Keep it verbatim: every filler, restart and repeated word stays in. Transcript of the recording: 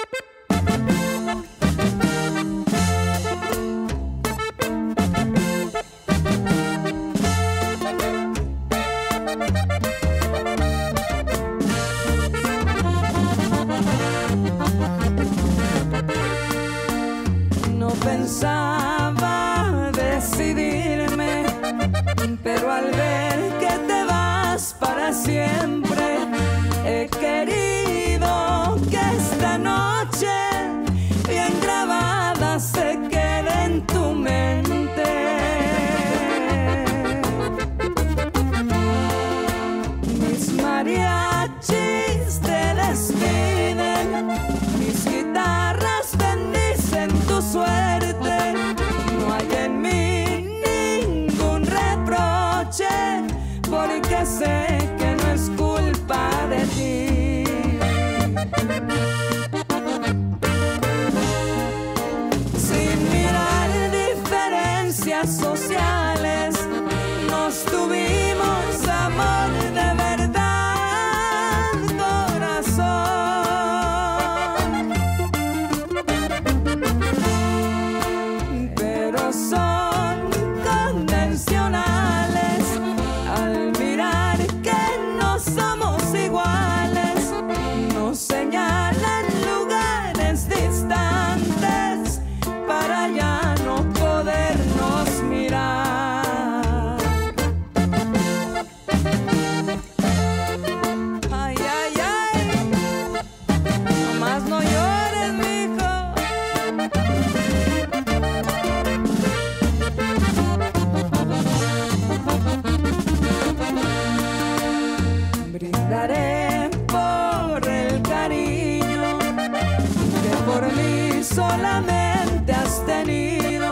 No pensaba decidirme, pero al ver que te vas para siempre, he querido que esta noche bien grabada se quede en tu mente. Mis mariachis te despiden, mis guitarras bendicen tu suerte. No hay en mí ningún reproche, porque sé que no es culpa de ti. Sin mirar diferencias sociales, nos tuvimos amor de verdad, corazón. Pero son convencionales al mirar que no somos iguales. Nos señalan lugares distantes para ya no podernos mirar. Ay, ay, ay, nomás no llores, mijo. Brindaré por el cariño que por mí solamente has tenido.